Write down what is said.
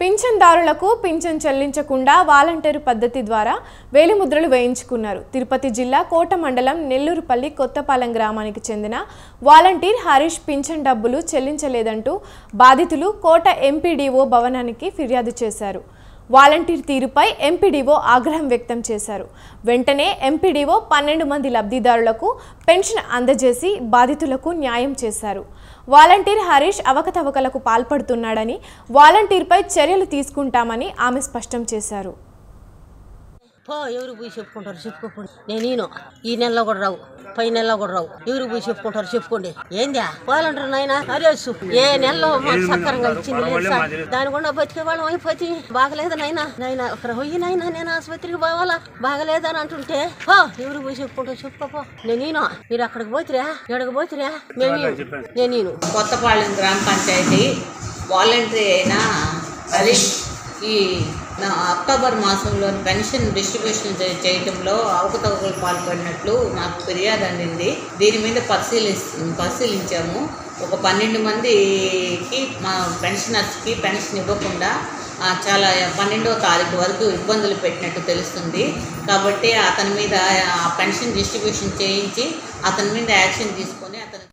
పింఛన్దారులకు pension చెల్లించకుండా volunteer పద్ధతి ద్వారా వేలిముద్రలు వేయించుకున్నారు. తిరుపతి జిల్లా కోట మండలం నెల్లూరుపల్లి కొత్తపాలెం గ్రామానికి చెందిన వాలంటీర్ హరీష్ పింఛన్ డబ్బులు చెల్లించలేదంటూ బాధితులు కోట ఎంపీడీఓ భవనానికి ఫిర్యాదు చేశారు. వాలంటీర్ తీరుపై ఎంపీడీఓ ఆగ్రహం వ్యక్తం చేశారు. వెంటనే ఎంపీడీఓ 12 మంది లబ్ధిదారులకు పెన్షన్ అందజేసి బాధితులకు న్యాయం చేశారు. వాలంటీర్ హరీష్ అవకతవకలకు పాల్పడుతున్నాడని, వాలంటీర్పై చర్యలు తీసుకుంటామని ఆమె స్పష్టం చేశారు. ఎవరు పోయి చెప్పుకుంటారు? చెప్పుకోండి. నేను ఈ నెలలో కూడా రావు, పై నెలలో కూడా రావు. ఎవరు పోయి చెప్పుకుంటారు? చెప్పుకోండి. ఏందా వాలంటీర్ నాయన హరీష్ ఏ నెలలో మాకు సక్కరంగా ఇచ్చింది లేదు సార్. దాని కూడా బతికే వాళ్ళం అయిపోతే బాగలేదు నాయన అక్కడ పోయి నాయన నేను ఆసుపత్రికి పోవాలా బాగలేదని అంటుంటే ఎవరు పోయి చెప్పుకుంటారు? చెప్పుకోపో. నేను మీరు అక్కడికి పోతురా, ఎక్కడికి పోతురా? నేను కొత్తపాలెం గ్రామ పంచాయతీ వాలంటరీ అయిన హరీష్ ఈ అక్టోబర్ మాసంలో పెన్షన్ డిస్ట్రిబ్యూషన్ చేయడంలో అవకతవకలు పాల్పడినట్లు నాకు ఫిర్యాదు అందింది. దీని మీద పరిశీలించాము. ఒక 12 మందికి మా పెన్షనర్స్కి పెన్షన్ ఇవ్వకుండా చాలా 12వ తారీఖు వరకు ఇబ్బందులు పెట్టినట్టు తెలుస్తుంది. కాబట్టి అతని మీద పెన్షన్ డిస్ట్రిబ్యూషన్ చేయించి అతని మీద యాక్షన్ తీసుకొని అతను